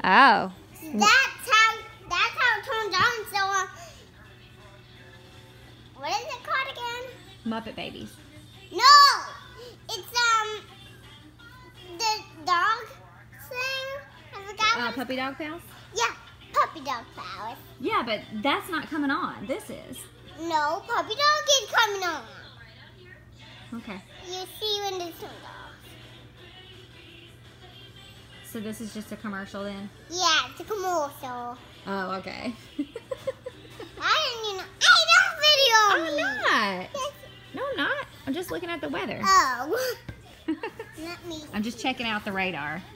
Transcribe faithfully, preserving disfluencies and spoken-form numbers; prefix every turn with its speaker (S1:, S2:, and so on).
S1: Oh.
S2: That's how. That's how it turns on. So, uh, what is it called again?
S1: Muppet Babies.
S2: No, it's um the dog thing. I forgot.
S1: Uh,
S2: what it's-
S1: puppy dog pals?
S2: Yeah, puppy dog powers.
S1: Yeah, but that's not coming on. This is.
S2: No, puppy dog is coming on.
S1: Okay.
S2: You see when this turns off.
S1: So this is just a commercial then?
S2: Yeah, it's a commercial.
S1: Oh, okay.
S2: I didn't even. I don't
S1: I'm
S2: video me.
S1: not.
S2: Yes.
S1: No, I'm not. I'm just looking at the weather.
S2: Oh. Let me.
S1: I'm just checking out the radar.